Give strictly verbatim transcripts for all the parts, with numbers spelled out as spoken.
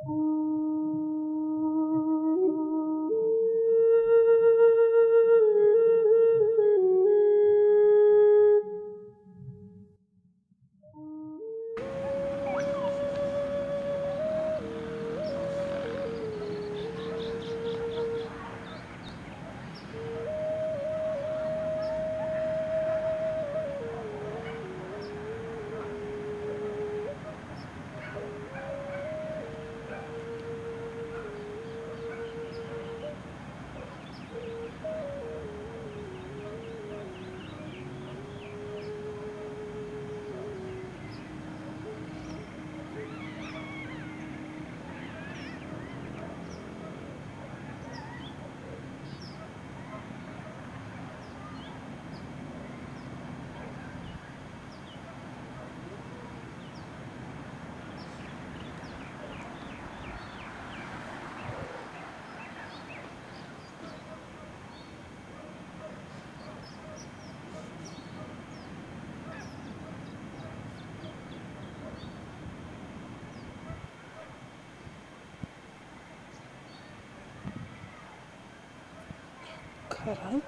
Caray.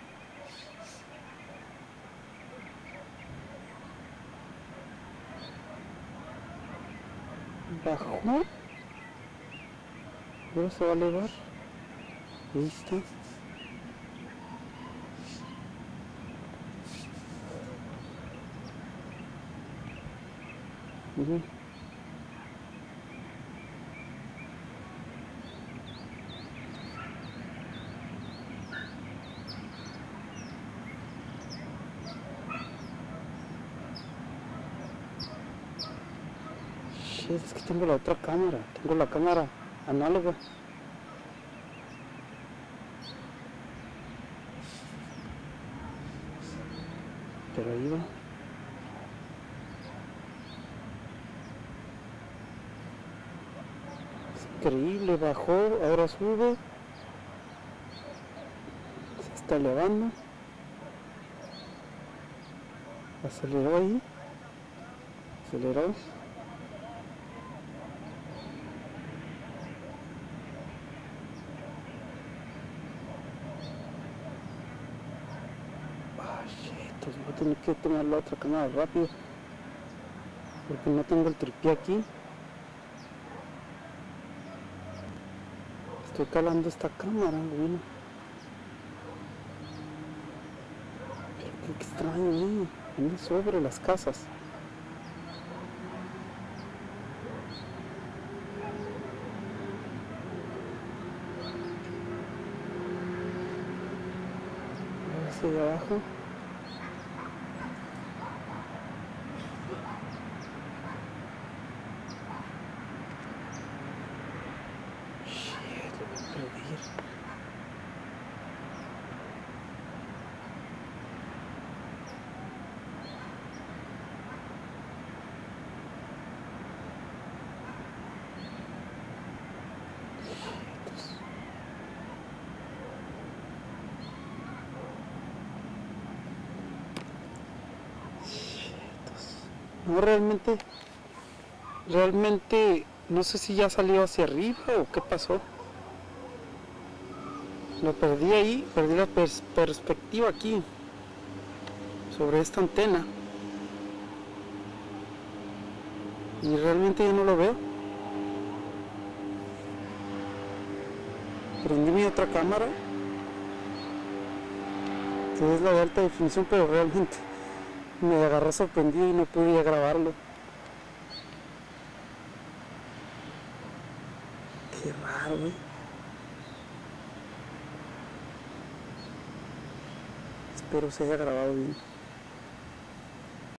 Bajó. Ahora se va a elevar. Ahí está. Miren. Es que tengo la otra cámara, tengo la cámara análoga. Pero ahí va. Es increíble, bajó, ahora sube. Se está elevando. Aceleró ahí. Aceleró. Voy a tener que tomar la otra cámara rápido porque no tengo el tripié aquí. Estoy calando esta cámara, bueno. Pero qué extraño, ¿eh? Viene sobre las casas. Hacia de abajo. No, realmente, realmente, no sé si ya salió hacia arriba o qué pasó. Lo perdí ahí, perdí la pers perspectiva aquí, sobre esta antena. Y realmente ya no lo veo. Prendí mi otra cámara, que es la de alta definición, pero realmente me agarró sorprendido y no pude grabarlo. Qué raro, ¿eh? Espero se haya grabado bien.